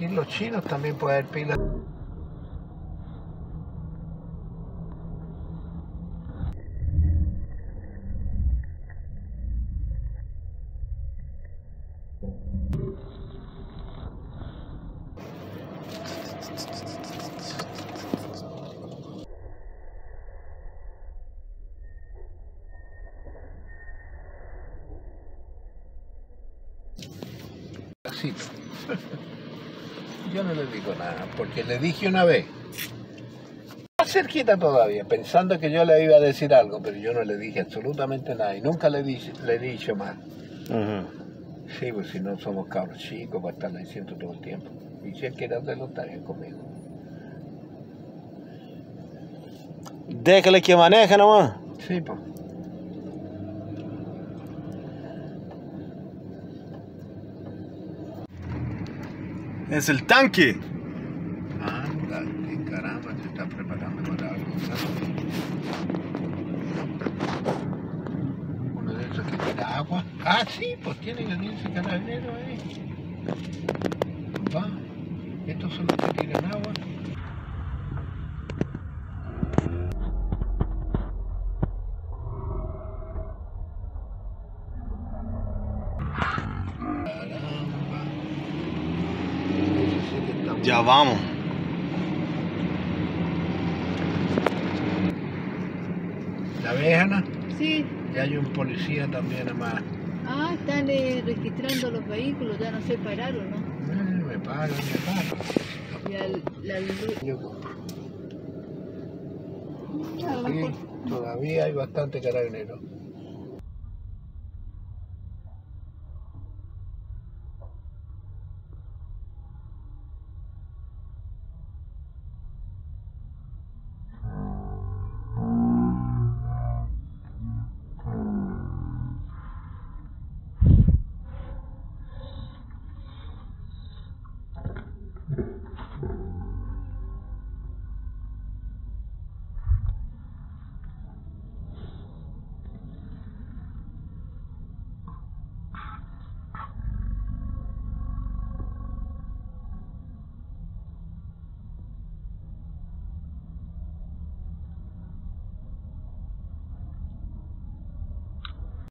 aquí los chinos también puede haber pilas. Sí. Yo no le digo nada, porque le dije una vez, más cerquita todavía, pensando que yo le iba a decir algo, pero yo no le dije absolutamente nada y nunca le he dicho más. Sí, pues si no somos cabros chicos para estarle diciendo todo el tiempo. Y si él quiere hacerlo, está bien conmigo. Déjale que maneje nomás. Sí, pues. Es el tanque. Anda, qué caramba, te estás preparando para algo, ¿sabes? Uno de esos que tira agua. Ah, sí, pues tiene que tener ese carabinero ahí. Va, estos son los que tiran agua. Caramba. Ese sí que está Ya vamos. ¿La ves, Ana? Sí. Ya hay un policía también más. Ah, están registrando los vehículos, ya no se pararon, ¿no? Me pagan. La luz. Aquí todavía hay bastante carabineros.